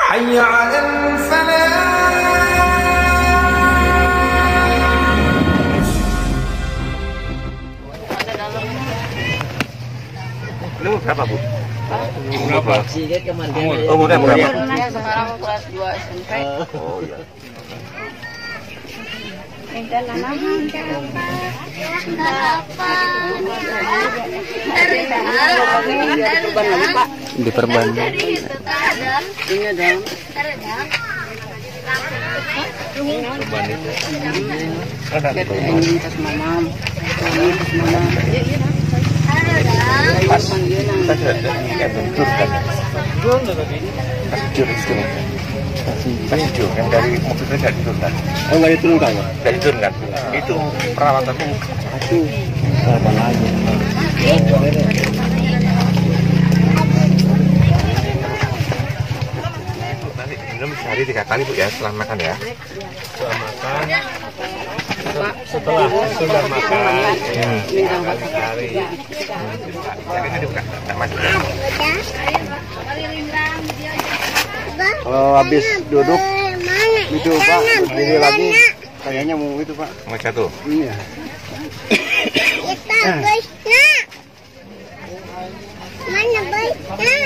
حي على الفلاح. Lu berapa, Bu? Berapa? Umurnya berapa? Sekarang kelas 2 SMP. Oh iya. Diperban. Ini dong. Ini tas mamam. Pas jur yang dari mobilnya nggak diturunkan. Oh, nggak diturunkan ya? Nggak diturunkan. Itu perawatannya Aduh, apa lagi? nanti minum sehari 3 kali, Bu, ya, setelah makan ya. Setelah makan. Setelah sudah makan. Minta 4 Hari. Jadi ini dibuka, nggak masuk. Kalau habis duduk itu Pak, berdiri lagi kayaknya mau itu Pak. Mau jatuh. Iya. Mana baiknya? Mana baiknya?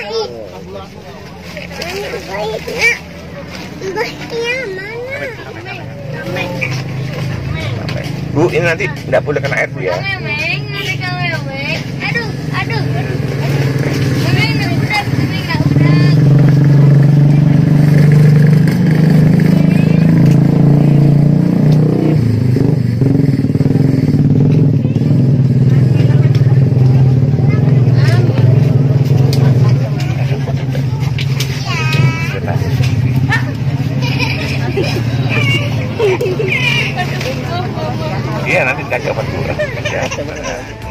Baiknya mana? Bu, ini nanti nggak boleh kena air, Bu, ya. Aduh, aduh. Iya, nanti dikasih obat, Bu. Ya.